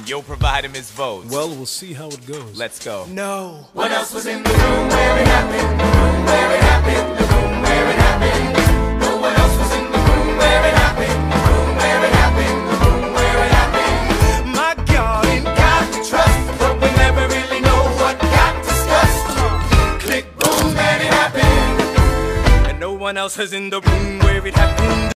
You'll provide him his votes. Well, we'll see how it goes. Let's go. No one else was in the room where it happened. The room where it happened. The room where it happened. No one else was in the room where it happened. The room where it happened. The room where it happened. My God, in God we trust, but we never really know what got discussed. Click, boom, and it happened. And no one else was in the room where it happened.